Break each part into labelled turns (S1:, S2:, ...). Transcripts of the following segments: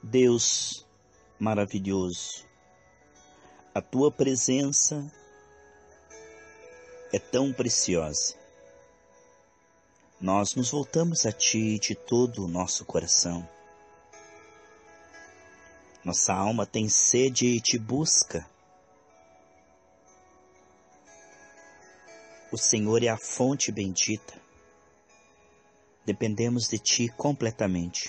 S1: Deus maravilhoso, a Tua presença é tão preciosa. Nós nos voltamos a Ti de todo o nosso coração. Nossa alma tem sede e Te busca. O Senhor é a fonte bendita. Dependemos de Ti completamente.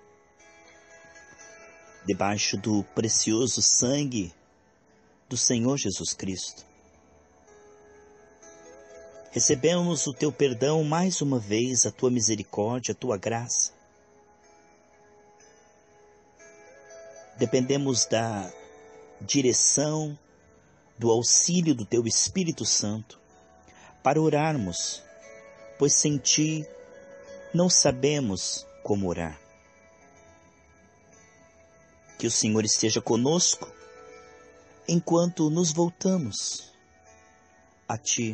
S1: Debaixo do precioso sangue do Senhor Jesus Cristo, recebemos o Teu perdão mais uma vez, a Tua misericórdia, a Tua graça. Dependemos da direção, do auxílio do Teu Espírito Santo para orarmos, pois sem Ti não sabemos como orar. Que o Senhor esteja conosco enquanto nos voltamos a Ti,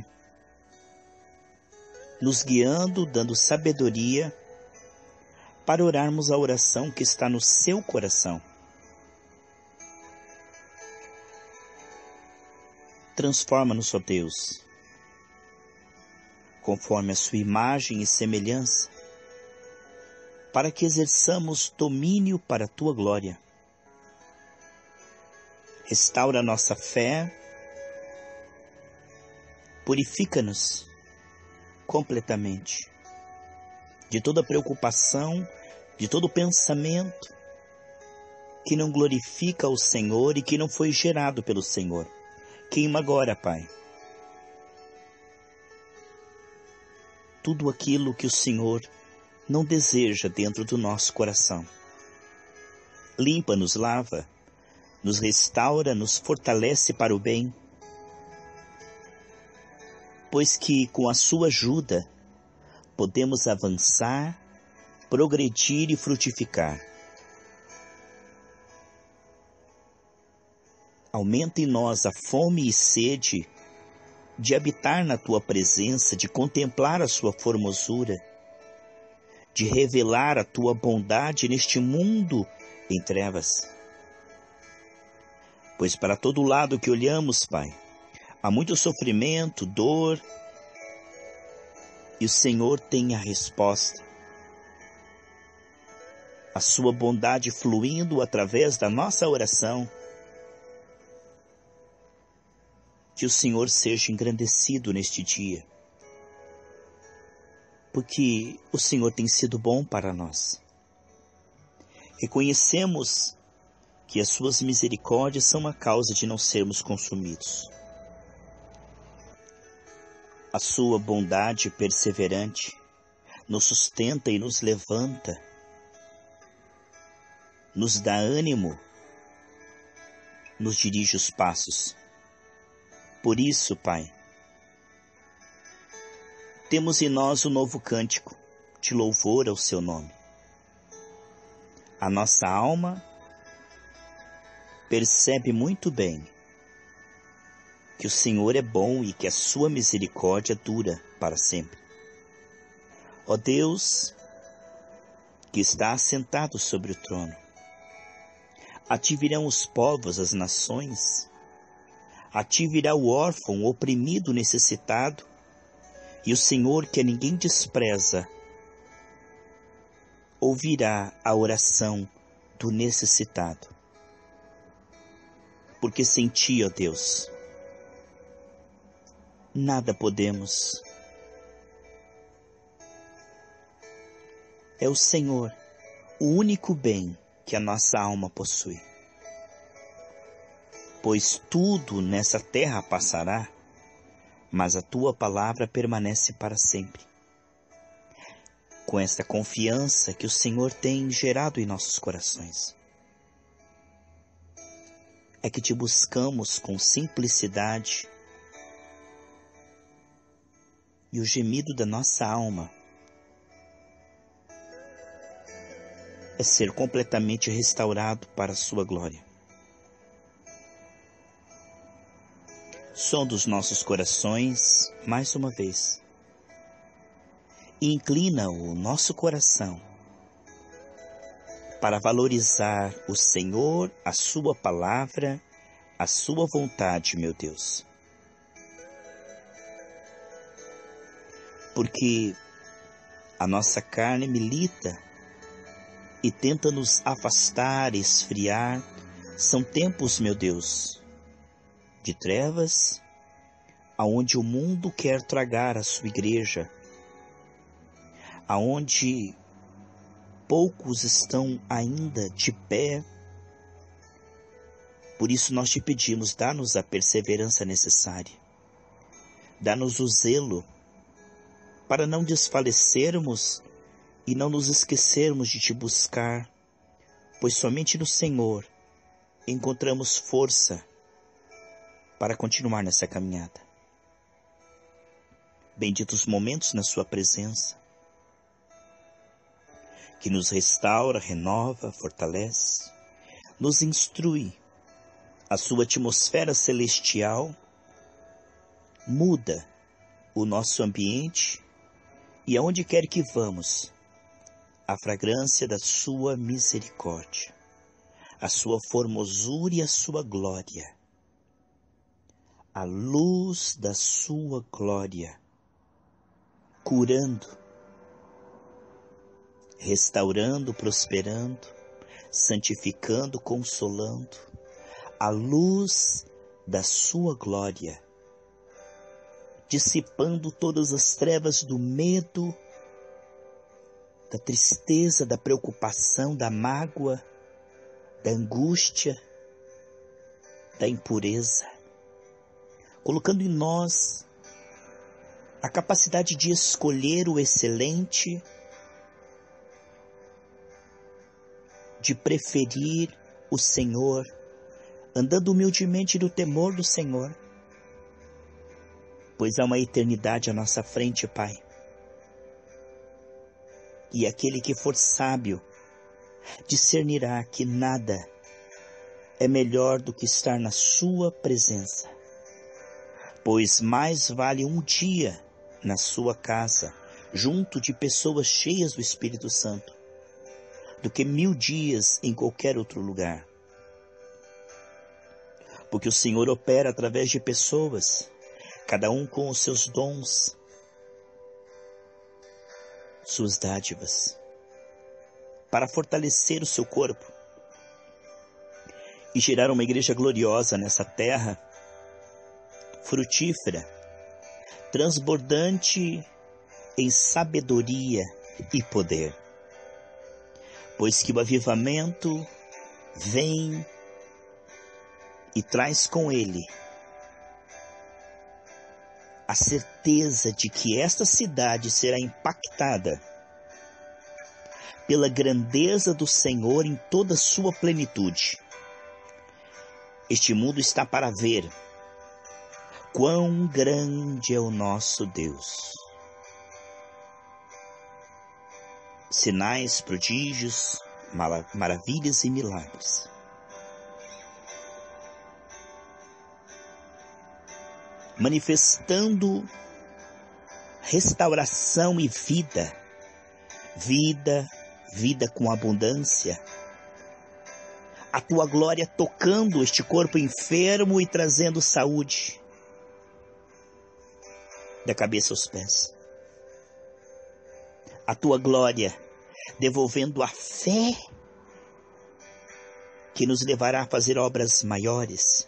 S1: nos guiando, dando sabedoria para orarmos a oração que está no Seu coração. Transforma-nos, ó Deus, conforme a Sua imagem e semelhança, para que exerçamos domínio para a Tua glória. Restaura a nossa fé, purifica-nos completamente de toda preocupação, de todo pensamento que não glorifica o Senhor e que não foi gerado pelo Senhor. Queima agora, Pai, tudo aquilo que o Senhor não deseja dentro do nosso coração. Limpa-nos, lava, nos restaura, nos fortalece para o bem, pois que com a Sua ajuda podemos avançar, progredir e frutificar. Aumenta em nós a fome e sede de habitar na Tua presença, de contemplar a Sua formosura, de revelar a Tua bondade neste mundo em trevas. Pois para todo lado que olhamos, Pai, há muito sofrimento, dor, e o Senhor tem a resposta. A Sua bondade fluindo através da nossa oração. Que o Senhor seja engrandecido neste dia, porque o Senhor tem sido bom para nós. Reconhecemos que as Suas misericórdias são a causa de não sermos consumidos. A Sua bondade perseverante nos sustenta e nos levanta, nos dá ânimo, nos dirige os passos. Por isso, Pai, temos em nós um novo cântico de louvor ao Seu nome. A nossa alma percebe muito bem que o Senhor é bom e que a Sua misericórdia dura para sempre. Ó Deus, que está assentado sobre o trono, a Ti virão os povos, as nações, a Ti virá o órfão, o oprimido, o necessitado, e o Senhor, que a ninguém despreza, ouvirá a oração do necessitado. Porque sem Ti, ó Deus, nada podemos. É o Senhor, o único bem que a nossa alma possui. Pois tudo nessa terra passará, mas a Tua palavra permanece para sempre. Com esta confiança que o Senhor tem gerado em nossos corações, é que Te buscamos com simplicidade, e o gemido da nossa alma é ser completamente restaurado para a Sua glória. Som dos nossos corações, mais uma vez, e inclina o nosso coração para valorizar o Senhor, a sua palavra, a sua vontade, meu Deus. Porque a nossa carne milita e tenta nos afastar, esfriar. São tempos, meu Deus, de trevas, aonde o mundo quer tragar a sua igreja, aonde poucos estão ainda de pé. Por isso nós te pedimos, dá-nos a perseverança necessária, dá-nos o zelo, para não desfalecermos e não nos esquecermos de te buscar, pois somente no Senhor encontramos força para continuar nessa caminhada. Benditos momentos na sua presença, que nos restaura, renova, fortalece, nos instrui. A sua atmosfera celestial muda o nosso ambiente e aonde quer que vamos, a fragrância da sua misericórdia, a sua formosura e a sua glória, a luz da sua glória, curando, restaurando, prosperando, santificando, consolando, a luz da sua glória, dissipando todas as trevas do medo, da tristeza, da preocupação, da mágoa, da angústia, da impureza, colocando em nós a capacidade de escolher o excelente, de preferir o Senhor, andando humildemente no temor do Senhor, pois há uma eternidade à nossa frente, Pai. E aquele que for sábio discernirá que nada é melhor do que estar na sua presença, pois mais vale um dia na sua casa, junto de pessoas cheias do Espírito Santo, do que 1000 dias em qualquer outro lugar. Porque o Senhor opera através de pessoas, cada um com os seus dons, suas dádivas, para fortalecer o seu corpo e gerar uma igreja gloriosa nessa terra, frutífera, transbordante em sabedoria e poder. Pois que o avivamento vem e traz com ele a certeza de que esta cidade será impactada pela grandeza do Senhor em toda a sua plenitude. Este mundo está para ver quão grande é o nosso Deus. Sinais, prodígios, maravilhas e milagres. Manifestando restauração e vida. Vida com abundância. A tua glória tocando este corpo enfermo e trazendo saúde. Da cabeça aos pés. A tua glória devolvendo a fé que nos levará a fazer obras maiores.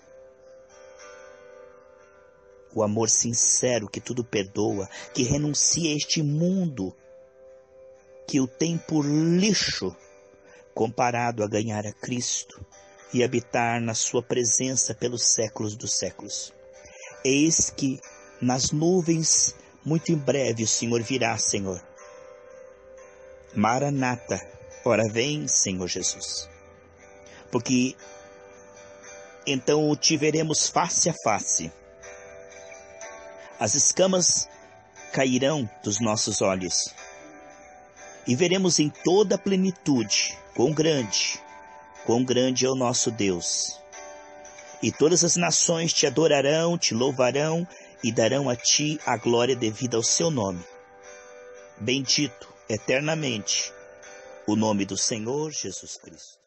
S1: O amor sincero que tudo perdoa, que renuncia a este mundo que o tem por lixo, comparado a ganhar a Cristo e habitar na sua presença pelos séculos dos séculos. Eis que nas nuvens, muito em breve, o Senhor virá, Senhor. Maranata, ora vem, Senhor Jesus. Porque então o te veremos face a face. As escamas cairão dos nossos olhos. E veremos em toda a plenitude, quão grande é o nosso Deus. E todas as nações te adorarão, te louvarão e darão a ti a glória devida ao seu nome. Bendito eternamente o nome do Senhor Jesus Cristo.